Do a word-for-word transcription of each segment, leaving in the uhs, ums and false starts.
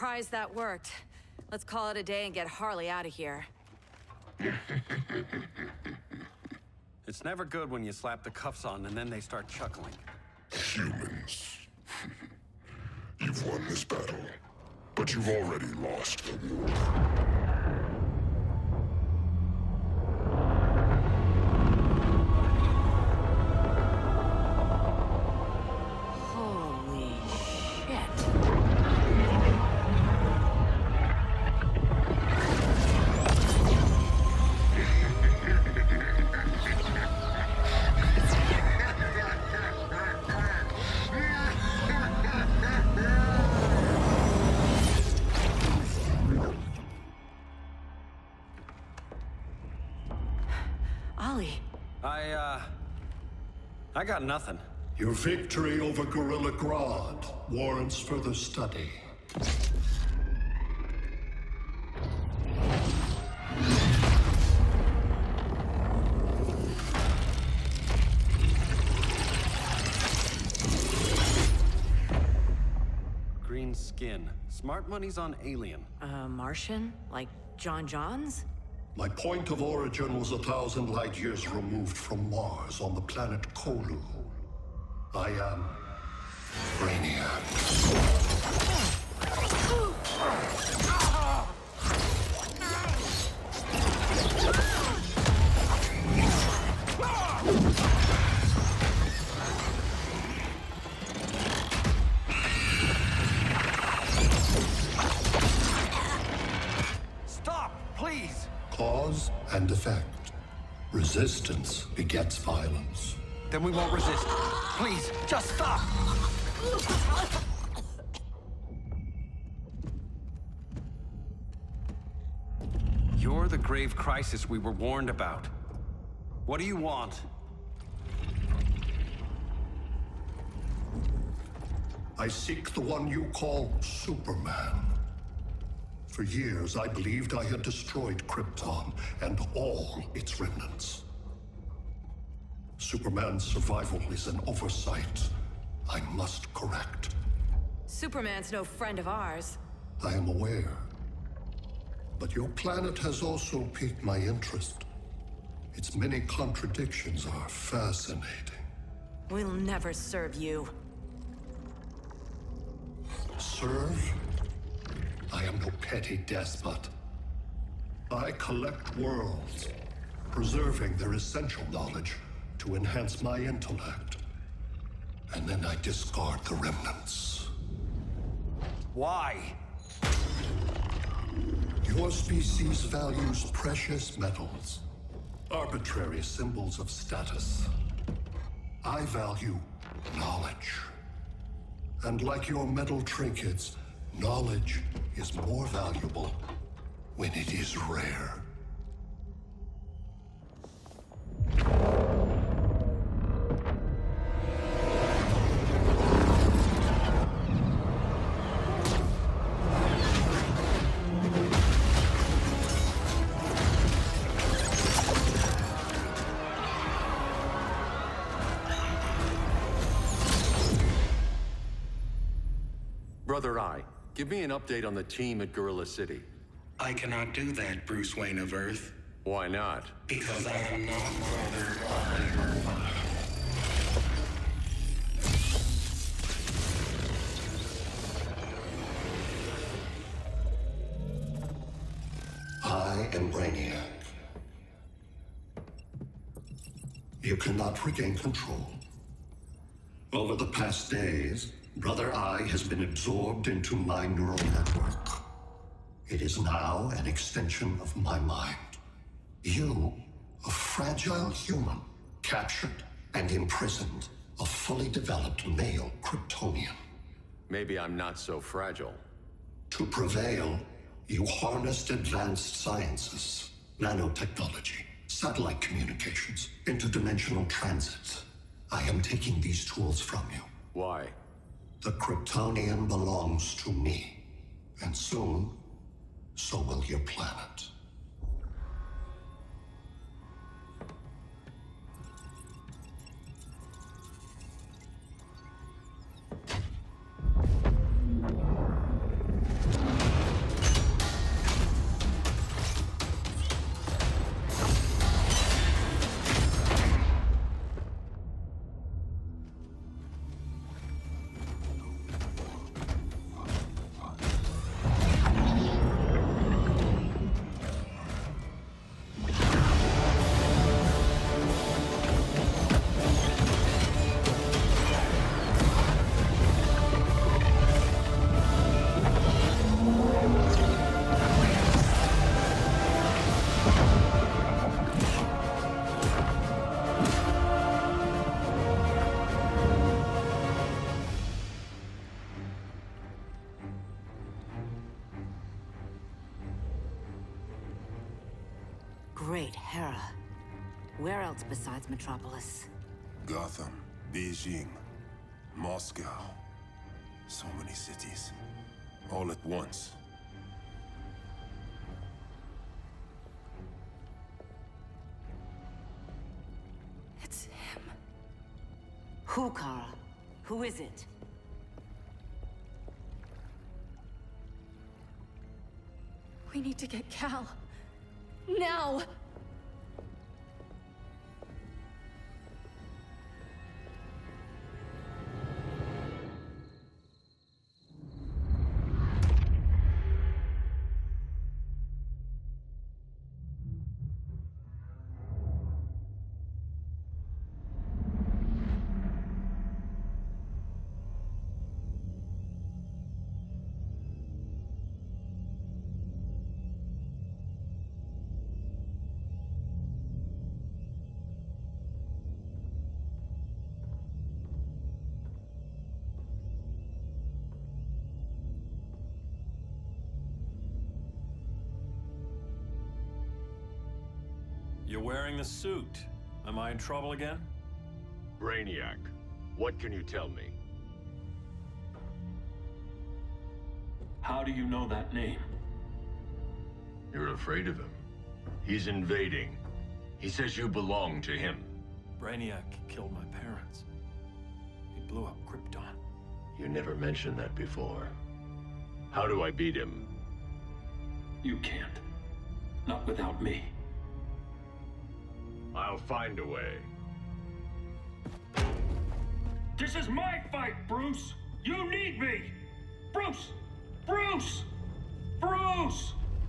surprised that worked. Let's call it a day and get Harley out of here. It's never good when you slap the cuffs on and then they start chuckling. Humans. You've won this battle, but you've already lost the war. I, uh... I got nothing. Your victory over Gorilla Grodd warrants further study. Green skin. Smart money's on alien. Uh, Martian? Like John Johns? My point of origin was a thousand light years removed from Mars on the planet Colu. I am Brainiac. Stop, please! Cause and effect. Resistance begets violence. Then we won't resist. Please, just stop! You're the grave crisis we were warned about. What do you want? I seek the one you call Superman. For years, I believed I had destroyed Krypton and all its remnants. Superman's survival is an oversight I must correct. Superman's no friend of ours. I am aware. But your planet has also piqued my interest. Its many contradictions are fascinating. We'll never serve you. Serve? I am no petty despot. I collect worlds, preserving their essential knowledge to enhance my intellect. And then I discard the remnants. Why? Your species values precious metals, arbitrary symbols of status. I value knowledge. And like your metal trinkets, knowledge is more valuable when it is rare. Brother Eye, give me an update on the team at Gorilla City. I cannot do that, Bruce Wayne of Earth. Why not? Because I am not Brother Eye. I am Brainiac. You cannot regain control. Over the past days, Brother Eye has been absorbed into my neural network. It is now an extension of my mind. You, a fragile human, captured and imprisoned a fully developed male Kryptonian. Maybe I'm not so fragile. To prevail, you harnessed advanced sciences, nanotechnology, satellite communications, interdimensional transit. I am taking these tools from you. Why? The Kryptonian belongs to me, and soon, so will your planet. else besides Metropolis. Gotham, Beijing, Moscow. So many cities. All at once. It's him. Who, Kara? Who is it? We need to get Cal. Now! You're wearing the suit. Am I in trouble again? Brainiac, what can you tell me? How do you know that name? You're afraid of him. He's invading. He says you belong to him. Brainiac killed my parents. He blew up Krypton. You never mentioned that before. How do I beat him? You can't. Not without me. I'll find a way. This is my fight, Bruce! You need me! Bruce! Bruce! Bruce!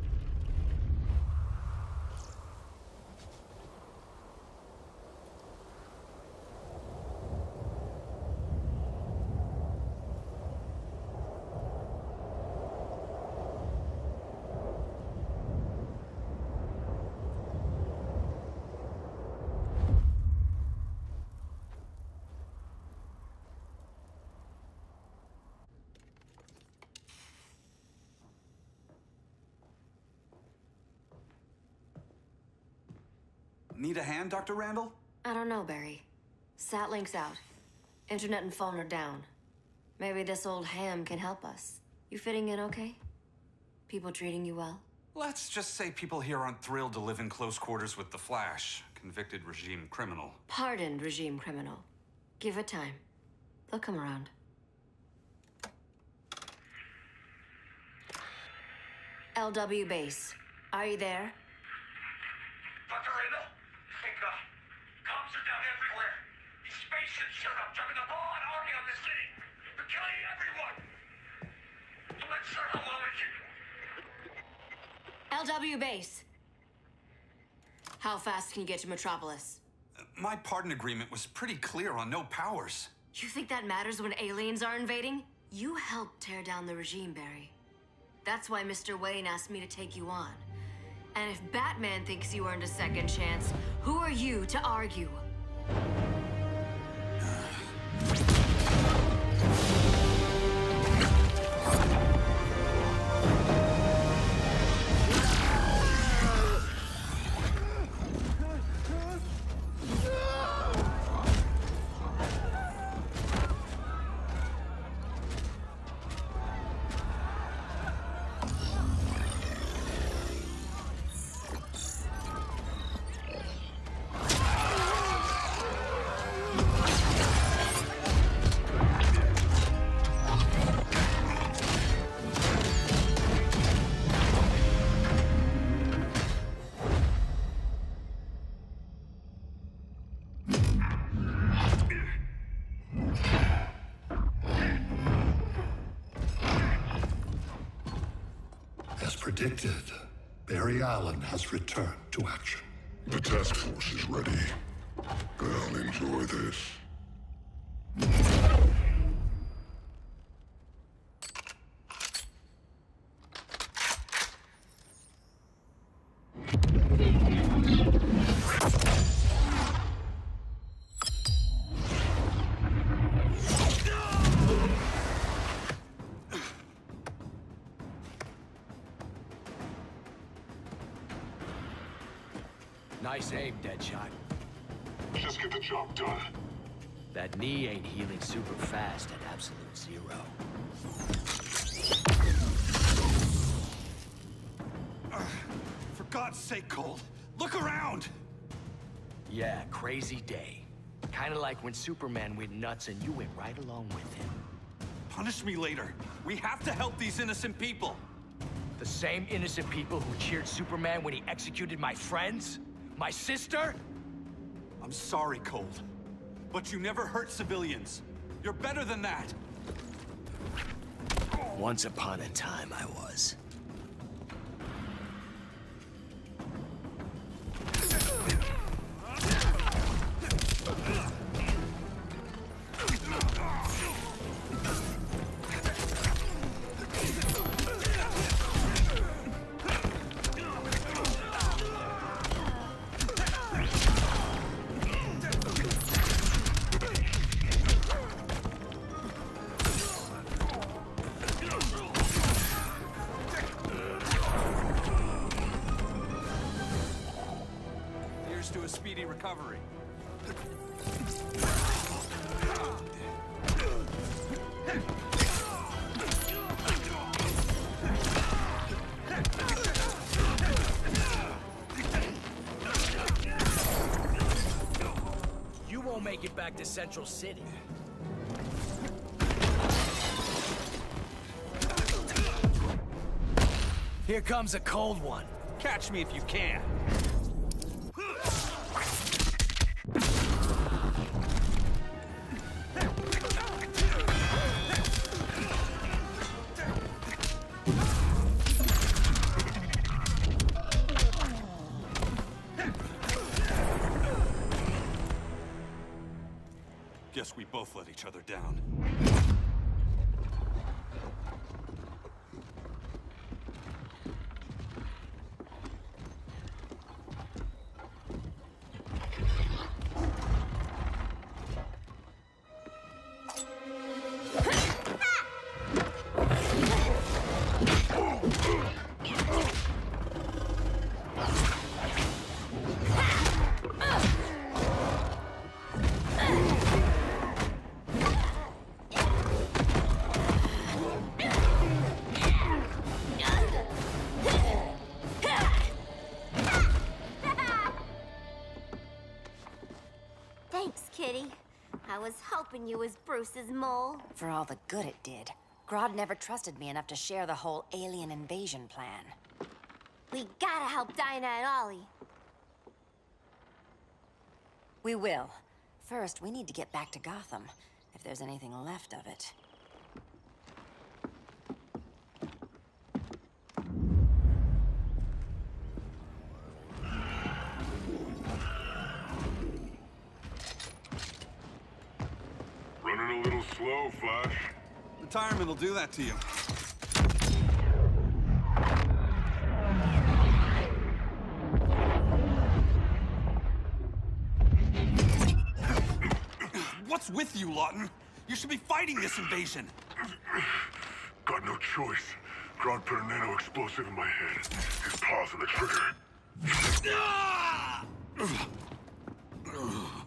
Need a hand, Doctor Randall? I don't know, Barry. Satlink's out. Internet and phone are down. Maybe this old ham can help us. You fitting in okay? People treating you well? Let's just say people here aren't thrilled to live in close quarters with the Flash, convicted regime criminal. Pardoned regime criminal. Give it time. They'll come around. L W base. Are you there? Doctor Randall? Thank God. Cops are down everywhere. These spaceships showed up, dropping a ball and army on the city. They're killing everyone. I'm not sure how long it can... L W base. How fast can you get to Metropolis? Uh, my pardon agreement was pretty clear on no powers. You think that matters when aliens are invading? You helped tear down the regime, Barry. That's why Mister Wayne asked me to take you on. And if Batman thinks you earned a second chance, who are you to argue? As predicted, Barry Allen has returned to action. The task force is ready. I'll enjoy this. Nice aim, Deadshot. Just get the job done. That knee ain't healing super fast at absolute zero. Uh, for God's sake, Cold, look around! Yeah, crazy day. Kinda like when Superman went nuts and you went right along with him. Punish me later. We have to help these innocent people. The same innocent people who cheered Superman when he executed my friends? My sister? I'm sorry, Cold. But you never hurt civilians. You're better than that. Once upon a time, I was. To a speedy recovery. You won't make it back to Central City. Here comes a cold one. Catch me if you can. Guess we both let each other down. I was hoping you was Bruce's mole. For all the good it did. Grodd never trusted me enough to share the whole alien invasion plan. We gotta help Dinah and Ollie. We will. First, we need to get back to Gotham, if there's anything left of it. Running a little slow, Flash. Retirement will do that to you. What's with you, Lawton? You should be fighting this invasion. Got no choice. Grodd put a nano-explosive in my head. His paws on the trigger.